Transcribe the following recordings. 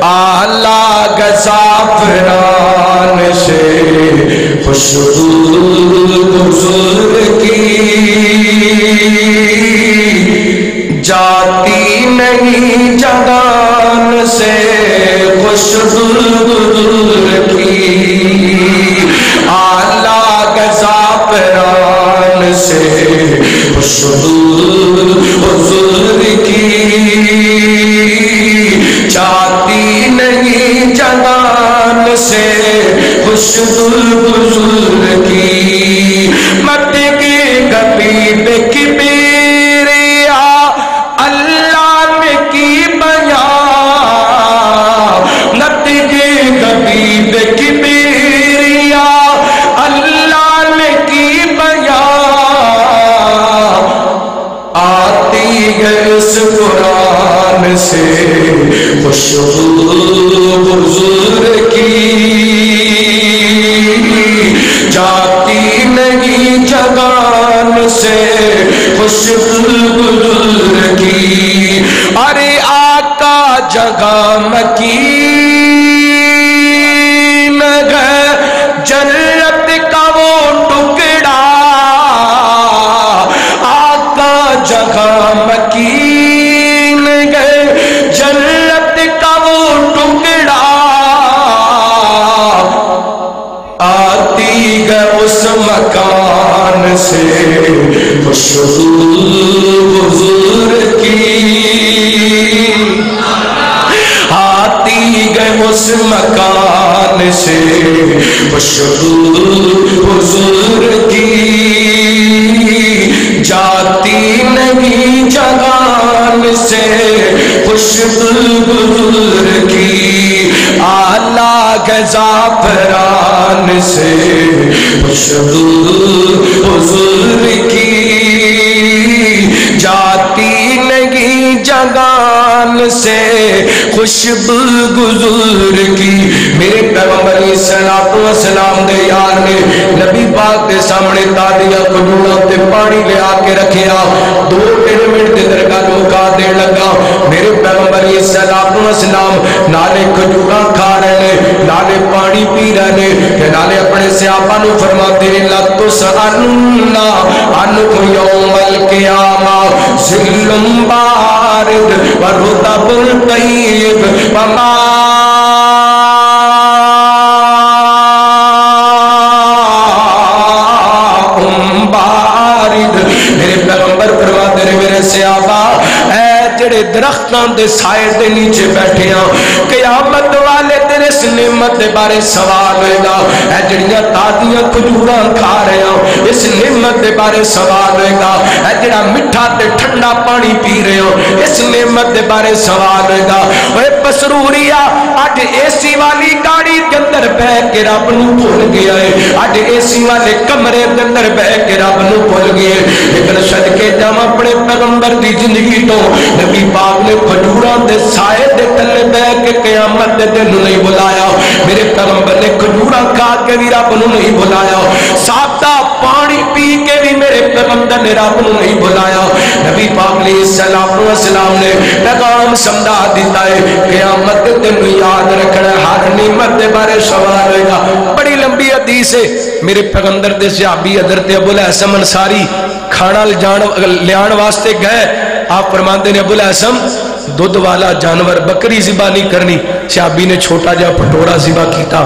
आला ज़ाफ़रान से खुशबू हुज़ूर की जाती नहीं जबान से खुशबू हुज़ूर की। आला ज़ाफ़रान से खुशबू हुज़ूर की जाती नहीं जबान से खुशबू हुज़ूर की। मत की कभी बेकिबरिया अल्लाह ने की बयां, मत की कभी बेकिबरिया अल्लाह ने की बयां। आती है इस कुरान से खुशबू हुज़ूर की जाती नहीं जबान से खुशबू हुज़ूर की। अरे आका जगह मकीन है जन्नत का वो टुकड़ा, आका जगह मकीन है जन्नत का वो टुकड़ा। आती है उस मकान से खुशबू हुज़ूर की, आती है उस मकान से खुशबू हुज़ूर की जाती नहीं जबान से खुशबू हुज़ूर की। आला ज़ाफ़रान से खुशबू हुज़ूर की जाती नहीं जबान से खुशबू हुज़ूर की। मेरे पैगंबर सलाम दे यार ने नबी पाक के सामने तालियां खजूरां ते पानी ले आके रखिया। 2-3 मिनट दे अंदर गल मुका देन लगा। मेरे पैगंबर सलाम नाले खजूरां खा रहे ने, नाले पानी पी रहे ने, ते नाले अपने सहाबा नूं फरमाते ने ला तुसअलुन्ना अन्हु यौमल क़ियामा ज़िल्लुम बारिद व रुतबुल तय्यिब व मा बारिद। मेरे पैगंबर फरमाते ने मेरे सहाबा जेड़े दरख्तां दे साए दे नीचे बैठे हैं क़यामत वाले तेरे इस नेमत दे बारे सवाल होएगा। ऐ जड़ियां ताज़ियां खजूरां खा रहे हो इस नेमत दे बारे सवाल होएगा। ऐ जेड़ा मिठा ते ठंडा पानी पी रहे हो इस नेमत दे बारे सवाल होएगा। ओए पसरूरिया अज एसी वाली गाड़ी के अंदर बह के रब नूं भुल गया है, अज एसी वाले कमरे के अंदर बह के रब नूं भुल गए। लेकिन सदके जावां अपने पैगंबर दी जिंदगी तो नबी पाक ने खजूरां दे साए दे थल्ले बह के क़यामत दे दिन नहीं बुलाया। मेरे पैगंबर ने खजूरां खा के भी रब नूं नहीं बुलाया, सादा पानी पी के भी मेरे पैगंबर ने रब नूं नहीं बुलाया। नबी पाक सलाम ने पैगाम समझा दिता है क़यामत दे दिन याद रखना, हर नेमत दे बारे सवाल होएगा। बड़ी लंबी हदीस है। मेरे पैगंबर दे सहाबी हज़रत अबुल हसन अंसारी खाना लियाण वास्ते गए। आप फरमाते ने अबुल हसन दुध वाला जानवर बकरी ज़िबा नहीं करनी। सहाबी ने छोटा जा पटोरा ज़िबा किया,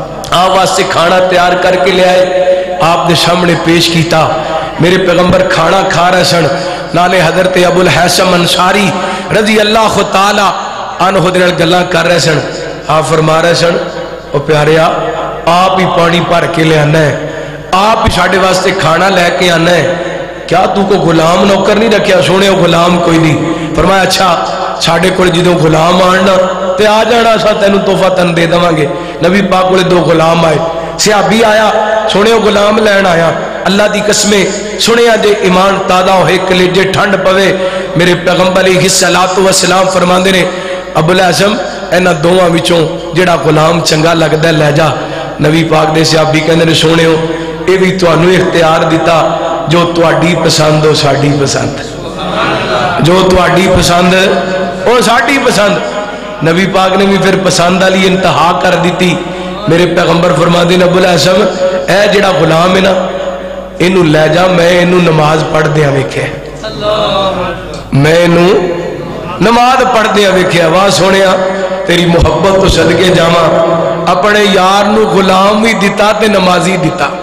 आप वास्ते खाना तैयार करके ले आए, आप दे सामने पेश किया। मेरे पैगंबर खाना खा रहे सन, नाले हज़रत अबुल हसन अंसारी रज़ी अल्लाह तआला अन्हु दे नाल गल्लां कर रहे सन। आप फरमा रहे सन ओ प्यारिया आप ही पानी भर के ले आना है, आप ही साढ़े वास्ते खाना लैके आना है, क्या तू को गुलाम नौकर नहीं रखा? सोने गुलाम कोई नहीं। फरमाया अच्छा साढ़े को जो गुलाम आना तो आ जाना, असा तेन तोहफा तन दे देवांगे। नबी पाक को 2 गुलाम आए, सहाबी आया सुने गुलाम लैन आया। अल्लाह की कसमें सुने जे ईमान ताज़ा होए कलेजे ठंड पवे। मेरे पैगंबर अलैहिस्सलातु वस्सलाम फरमाते ने अबुल हसन इन्हां दोवां विचों जिहड़ा गुलाम चंगा लगदा लै जा। नबी पाक दे सहाबी कहंदे ने सोहणिओ ये भी तुहानूं इख्तियार दिता, जो तुहाडी पसंद हो साडी पसंद, जो तुहाडी पसंद वो साडी पसंद। نبی پاک نے بھی پھر پسند والی انتہا کر دیتی. میرے پیغمبر فرماتے ہیں ابو الحسن اے جڑا غلام ہے نا اینو لے جا میں اینو نماز پڑھ دیا ویکھیا میں اینو نماز پڑھ دیا ویکھیا. واہ سونیا تیری محبت تو صدقے جاواں اپنے یار نو غلام بھی دیتا تے نمازی دیتا.